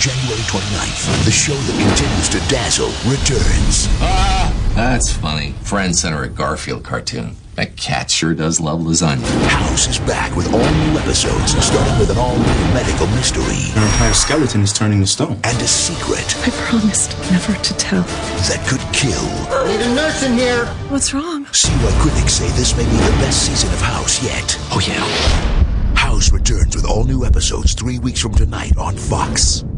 January 29th, the show that continues to dazzle returns. That's funny. Friends Center at Garfield cartoon. That cat sure does love lasagna. House is back with all new episodes, starting with an all-new medical mystery. Our entire skeleton is turning to stone. And a secret I promised never to tell. that could kill. Need a nurse in here. What's wrong? See why critics say this may be the best season of House yet. Oh, yeah. House returns with all new episodes 3 weeks from tonight on Fox.